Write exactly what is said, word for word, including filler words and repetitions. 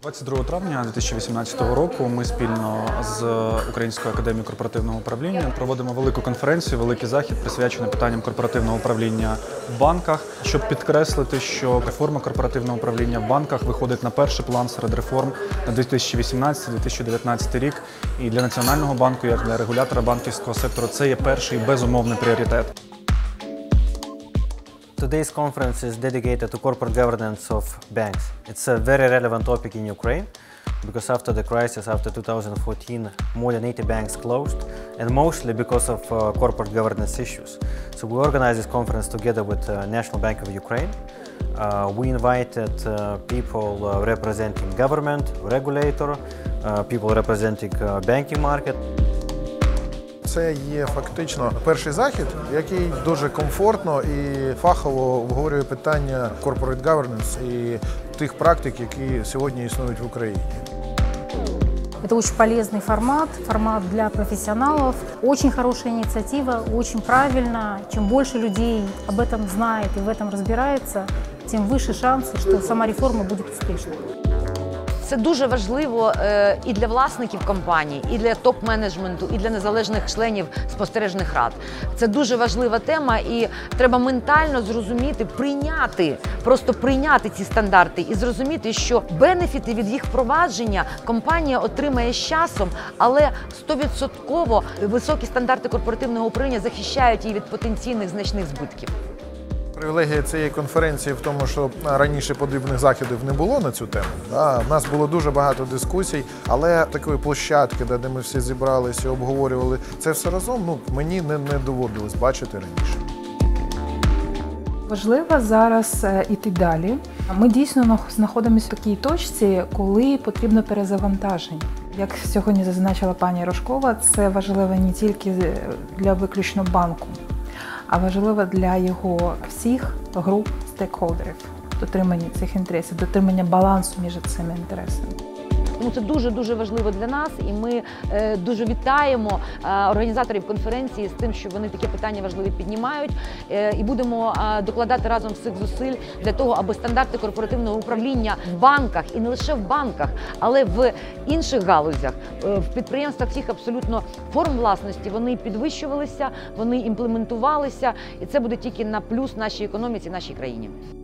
двадцять другого травня дві тисячі вісімнадцятого року ми спільно з Українською академією корпоративного управління проводимо велику конференцію, великий захід, присвячений питанням корпоративного управління в банках, щоб підкреслити, що реформа корпоративного управління в банках виходить на перший план серед реформ на дві тисячі вісімнадцятий - дві тисячі дев'ятнадцятий рік. І для Національного банку, як для регулятора банківського сектору, це є перший безумовний пріоритет. Today's conference is dedicated to corporate governance of banks. It's a very relevant topic in Ukraine because after the crisis, after two thousand fourteen, more than eighty banks closed, and mostly because of uh, corporate governance issues. So we organized this conference together with the uh, National Bank of Ukraine. Uh, we invited uh, people uh, representing government, regulator, uh, people representing uh, banking market. Це є фактично перший захід, який дуже комфортно і фахово обговорює питання corporate governance і тих практик, які сьогодні існують в Україні. Это очень полезный формат, формат для профессионалов. Очень хорошая инициатива, очень правильно. Чем больше людей об этом знает и в этом разбирается, тем выше шансы, что сама реформа будет успешной. Це дуже важливо і для власників компаній, і для топ-менеджменту, і для незалежних членів спостережних рад. Це дуже важлива тема, і треба ментально зрозуміти, прийняти, просто прийняти ці стандарти і зрозуміти, що бенефіти від їх впровадження компанія отримає з часом, але сто відсотків високі стандарти корпоративного управління захищають її від потенційних значних збитків. Привілегія цієї конференції в тому, що раніше подібних заходів не було на цю тему. Да, у нас було дуже багато дискусій, але такої площадки, де ми всі зібралися і обговорювали це все разом, ну, мені не, не доводилось бачити раніше. Важливо зараз іти далі. Ми дійсно знаходимося в такій точці, коли потрібно перезавантаження. Як сьогодні зазначила пані Рожкова, це важливо не тільки для виключно банку, а важливо для його всіх груп стейкхолдерів, дотримання цих інтересів, дотримання балансу між цими інтересами. Тому це дуже-дуже важливо для нас, і ми е, дуже вітаємо е, організаторів конференції з тим, що вони такі питання важливі піднімають, е, і будемо е, докладати разом всіх зусиль для того, аби стандарти корпоративного управління в банках, і не лише в банках, але в інших галузях, е, в підприємствах всіх абсолютно форм власності, вони підвищувалися, вони імплементувалися, і це буде тільки на плюс нашій економіці, нашій країні.